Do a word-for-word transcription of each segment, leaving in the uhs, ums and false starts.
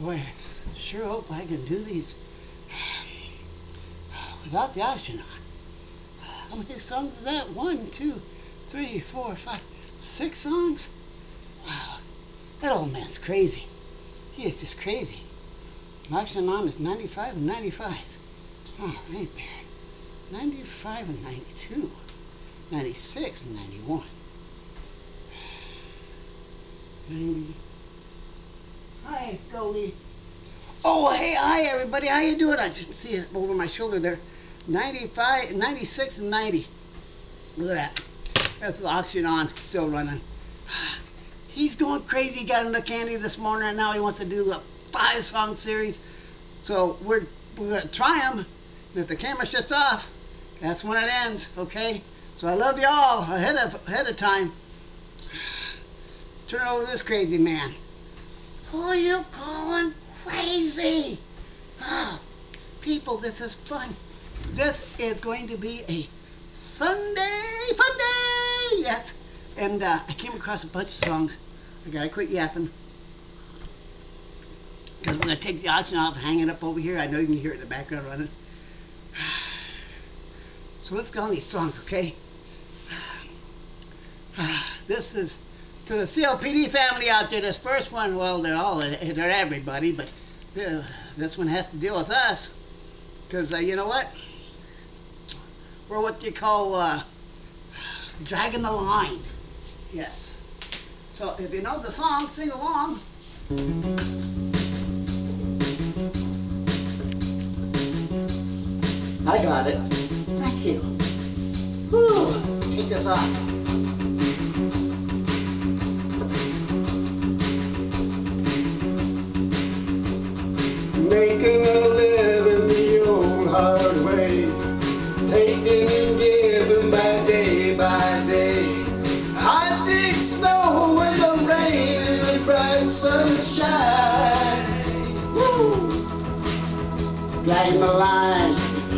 Boy, I sure hope I can do these without the oxygen on. How many songs is that? One, two, three, four, five, six songs? Wow, that old man's crazy. He is just crazy. Oxygen on is ninety-five and ninety-five. Oh, ain't bad. ninety-five and ninety-two. ninety-six and ninety-one. ninety. Hi, Goldie. Oh, hey, hi, everybody. How you doing? I can see it over my shoulder there. ninety-five, ninety-six, and ninety. Look at that. That's the oxygen on, still running. He's going crazy. He got into candy this morning, and now he wants to do a five-song series. So we're we're gonna try him. And if the camera shuts off, that's when it ends. Okay. So I love y'all ahead of ahead of time. Turn over this crazy man. Who are you calling crazy? Oh, people, this is fun. This is going to be a Sunday Funday. Yes. And uh, I came across a bunch of songs. I gotta quit yapping because we're gonna take the oxygen off, hang it up over here. I know you can hear it in the background running. So let's go on these songs, okay? This is to the C L P D family out there. This first one, well, they're all they're everybody, but uh, this one has to deal with us because uh, you know what? We're what you call uh, dragging the line. Yes. So if you know the song, sing along. I got it. Thank you. Whew. Take this off. Making a living the old hard way, taking and giving by day by day. I dig snow in the rain and the bright sunshine. Woo! Dragging the line.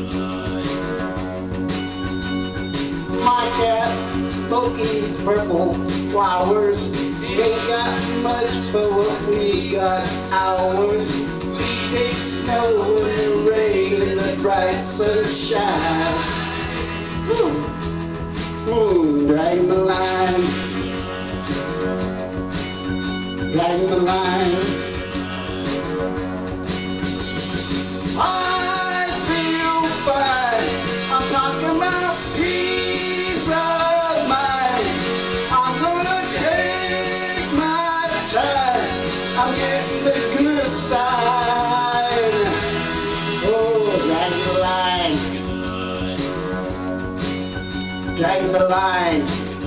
My cat, Loki's purple flowers. Ain't got much, but what we got ours. We dig snow in the rain and the bright sunshine. Woo! Ooh, dragging the line, dragging the line. I feel fine. I'm talking about peace of mind. I'm gonna take my time. I'm getting the good side. Oh, dragging the line. Dragging the line,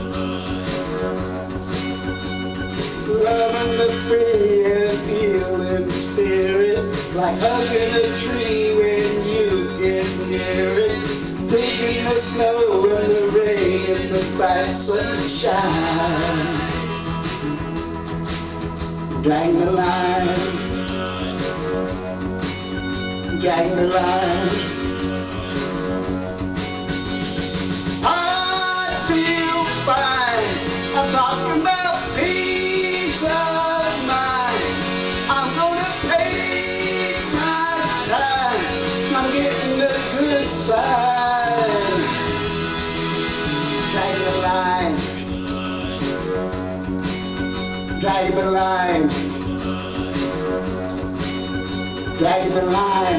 loving the free and feeling spirit, like hugging a tree when you get near it, digging the snow and the rain and the bright sunshine. Dragging the line, dragging the line. I'm talking about peace of mind. I'm gonna take my time. I'm getting the good side. Dragging the line, dragging the line, dragging the line,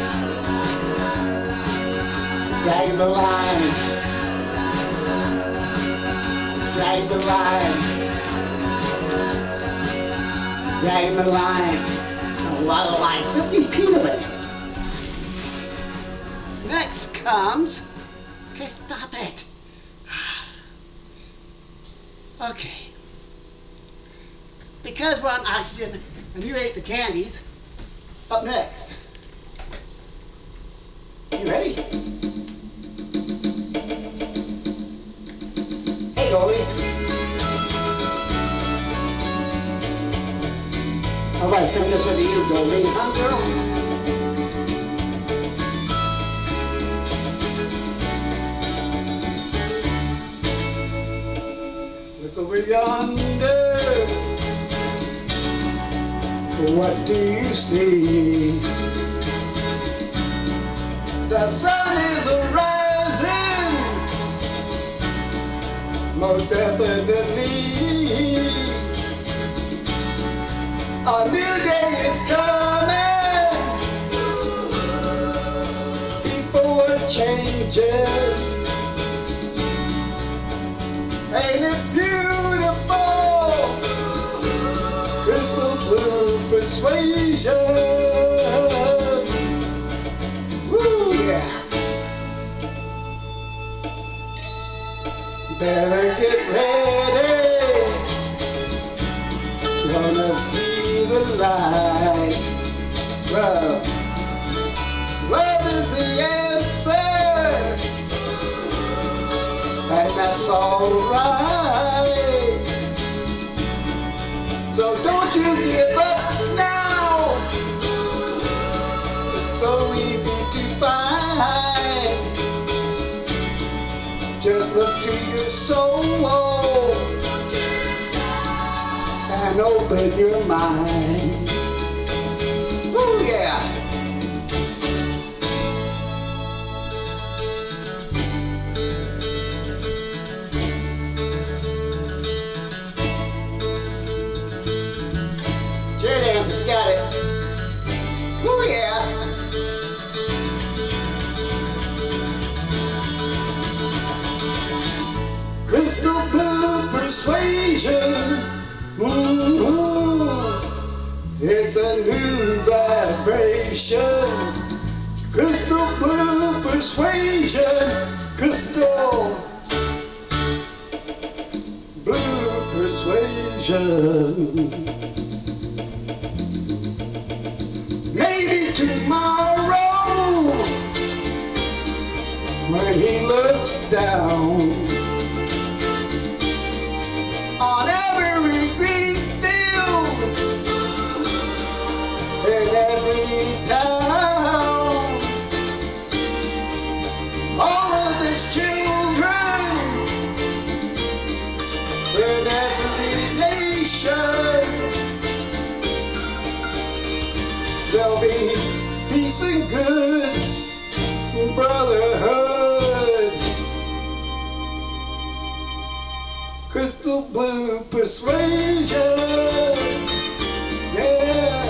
dragging the line. Dragging the line, dragging the line, a lot of line, fifty feet of it. Next comes, okay, stop it. Okay, because we're on oxygen and you ate the candies, up next. You ready? Goldie. All right, send this one to you, Goldie. Huh, girl? Look over yonder. what do you see? The sun is rising, most definitely. A new day is coming, people are changing. Ain't it beautiful? Crystal blue persuasion. Woo, yeah. Better get ready. Gonna see the light. Well, love is the answer, and that's alright. So don't you give up now. It's so easy to find. Just look to your soul and open your mind. Oh yeah. Cheer got it. Oh yeah. Crystal blue persuasion. Mm-hmm. It's a new vibration. Crystal blue persuasion. Crystal blue persuasion. Maybe tomorrow, when he looks down on every green field in every town, all of his children in every nation, there'll be peace and good brotherhood. Crystal blue persuasion, yeah.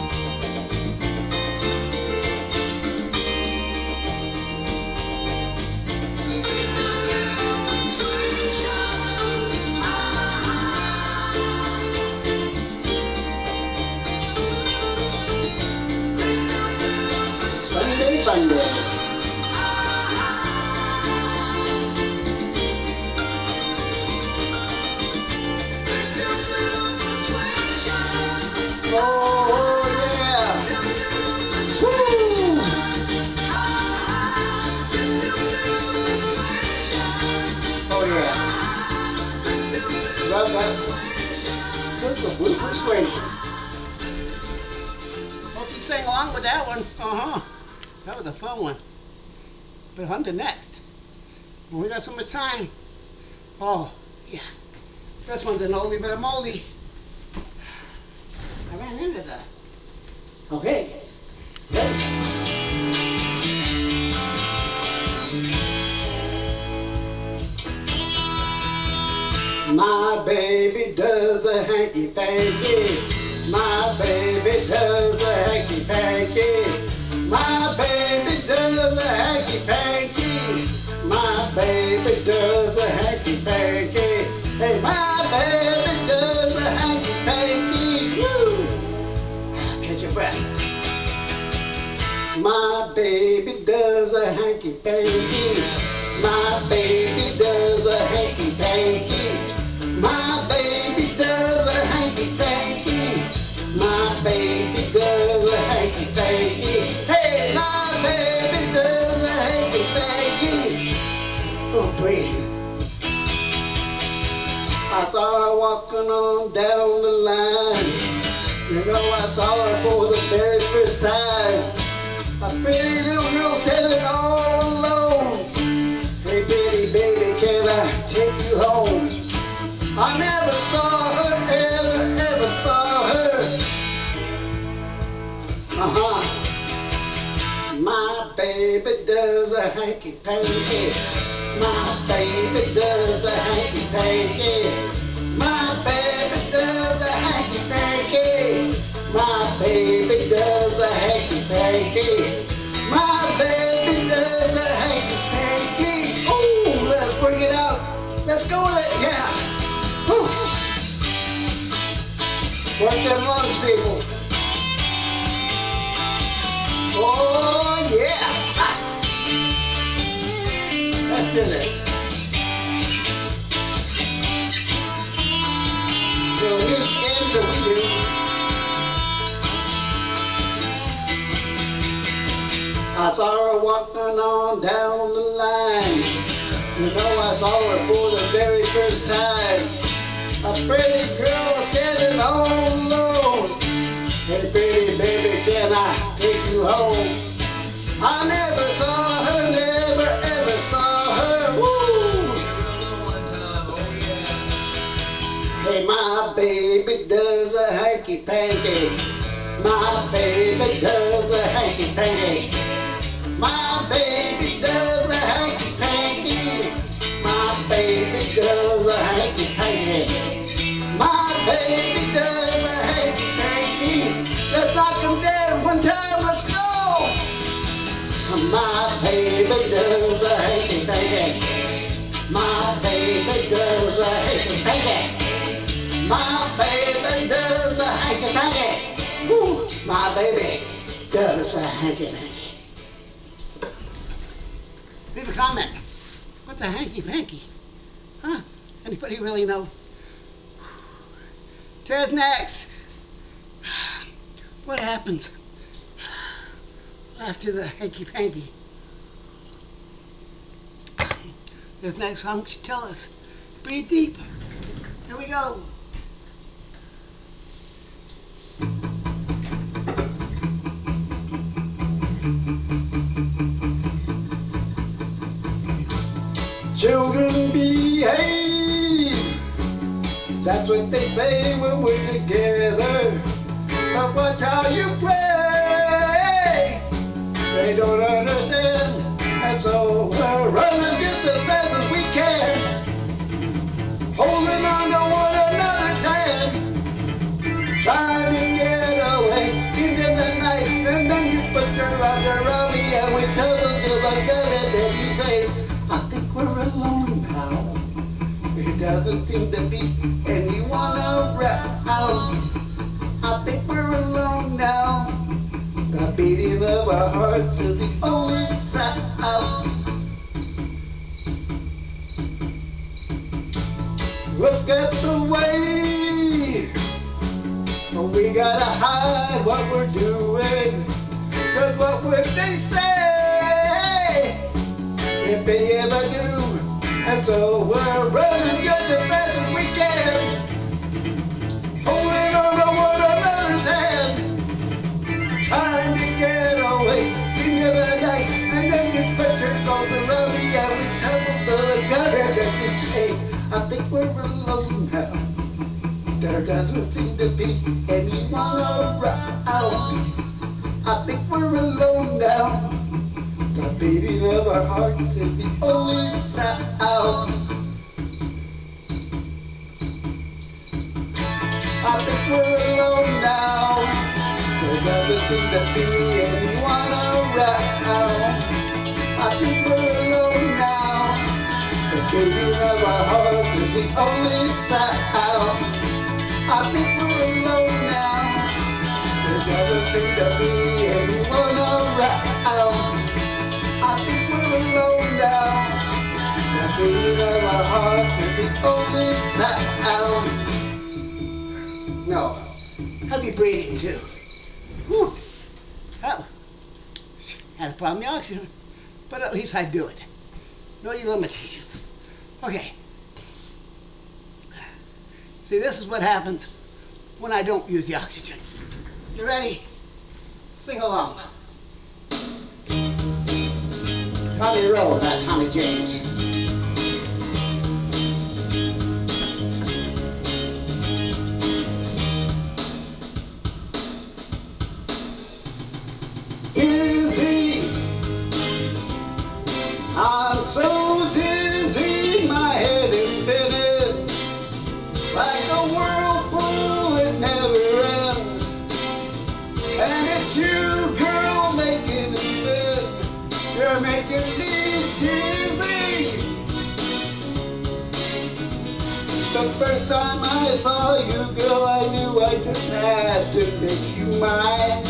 Sunday, Funday. Oh yeah! Woo! Oh yeah! Love that. Crystal blue persuasion. Hope you sang along with that one. Uh-huh. That was a fun one. But on to next. We got so much time. Oh, yeah. This one's an oldie, but a moldie. I ran into that. Okay. Ready? My baby does a hanky-panky. My baby does a hanky-panky. My baby does a hanky-panky. My baby does a hanky-panky. Hey, my baby does a hanky-panky. Woo! Catch your breath. My baby does a hanky-panky. My baby does a hanky-panky. My baby does a hanky-panky. My baby does a hanky-panky. Hey, my baby does a hanky-panky. Oh, baby. I saw her walking on down the line. You know, I saw her for the very first time. A pretty little girl standing all alone. Hey, pretty baby, can I take you home? I never saw her, ever, ever saw her a hanky-panky. My baby does a hanky-panky. My baby does a hanky-panky. My baby does a hanky-panky. My baby does a hanky-panky. Oh, let's bring it out. Let's go with it, yeah. Whew. Work them lungs, people. Oh, yeah. Let's do this. So here's the end that we do. I saw her walking on down the line. You know, I saw her for the very first time. A pretty girl standing all alone. Hey, pretty baby, can I take you home? I never saw her, never ever saw her. Woo! Hey, my baby does a hanky-panky. My baby does a hanky-panky. My baby does a hanky-panky. My baby does a hanky-panky. My baby does a hanky-panky. Let's knock him down one time, let's go! My baby does a hanky-panky. My baby does a hanky-panky. My baby does a hanky-panky. Woo! My baby does a hanky-panky. Leave a comment. What's a hanky-panky? Huh? Anybody really know? Cheers next. What happens after the hanky-panky? This next song should tell us. Breathe deep. Here we go. Children behave. That's what they say when we're together. But watch how you play. They don't understand. And so we're running just as fast as we can. Holding on to one another's hand. Trying to get away into the night. And then you put your arms around me and we tumble to the bed. And then you say, I think we're alone now. It doesn't seem to be anyone around. I think we're alone now. The beating of our hearts is the only sound. Look at the way we gotta hide what we're doing. Cause what would they say if they ever do? And so we're running just as fast as we can. Holding on to one another's hand. Trying to get away into the night. And then you put your arms around me and we tumble to the gutter. Just to say, I think we're alone now. There doesn't seem to be anyone around. I think we're alone now. The beating of our hearts is the only sound. I think we're alone now. There doesn't seem to be anyone around. I think we're alone now. The beating of our hearts is the only sound. I think we're alone now. There doesn't seem to be anyone around. I think we're alone now. The beating of our hearts is the only sound. No. Heavy breathing too. Whew. Well, had a problem with the oxygen, but at least I do it. No limitations. Okay. See, this is what happens when I don't use the oxygen. You ready? Sing along. Tommy Rowe, not Tommy James. Is he it's you, girl, making me spin. You're making me dizzy. The first time I saw you, girl, I knew I just had to make you mine.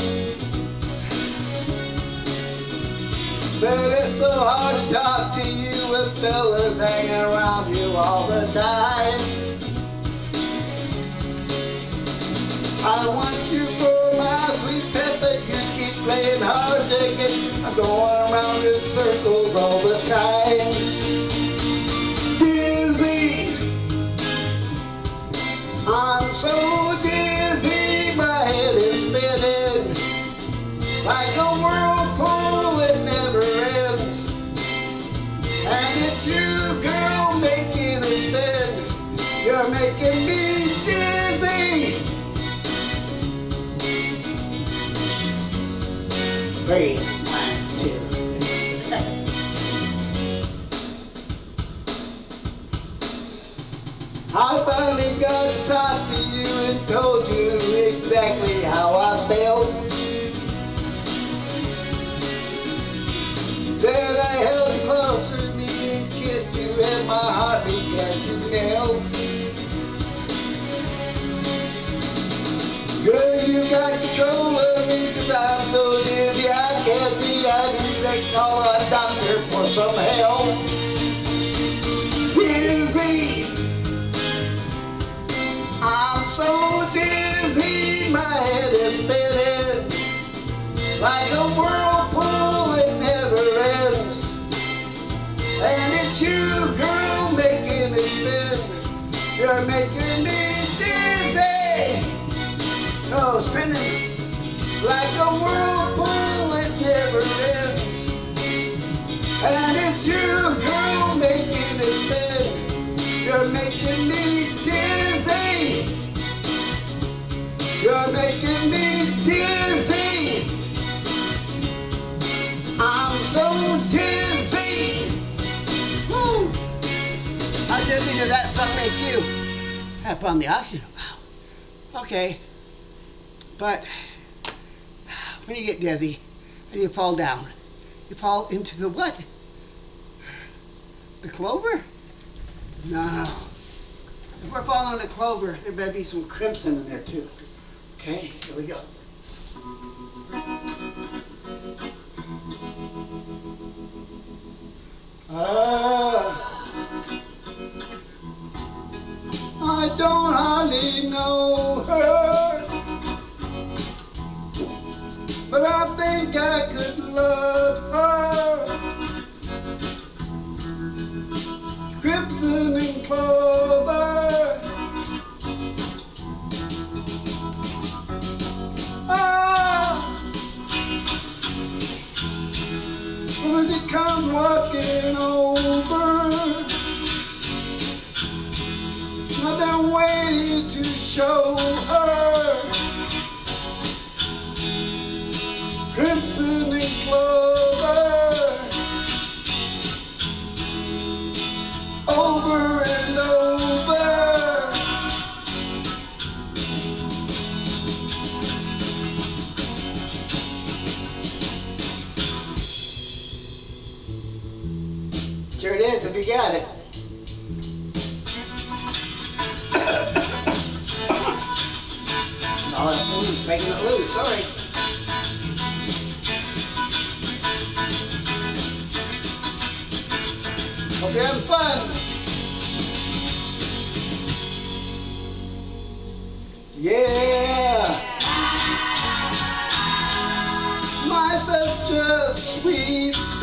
But it's so hard to talk to you with fellas hanging around you all the time. I want you for my sweet pet, but you keep playing hard to get. I'm going around in circles all the time. Dizzy, I'm so dizzy, my head is spinning like a whirlpool, it never ends. And it's you, girl, making it spin. You're making me dizzy. Three, one, two. I finally got to talk to you and told you exactly how I felt. Then I held you close to me and kissed you, and my heart began to melt. Girl, you got control of me, 'cause I'm so dizzy I can't see. I need to call a doctor for some help. Dizzy, I'm so dizzy, my head is spinning like a whirlpool, it never ends. And it's you, girl, making it spin. You're making me dizzy. Oh, spinning like a whirlpool, it never ends. And it's you, girl, making it spin. You're making me dizzy. You're making me dizzy. I'm so dizzy. Woo. How dizzy did that song make you? Up on the oxygen. Wow. Okay. But when you get dizzy and you fall down, you fall into the what? The clover? No. If we're falling in the clover, there better be some crimson in there too. Okay, here we go. Uh, I don't hardly know her, but I think I could love her. Crimson and clover. Ah, when she comes walking over, I've been waiting to show her. Crimson and clover, over and over. Sure it is, if you got it. Oh, it's loose, making it loose, sorry. Hope you're having fun. Yeah. My such a sweet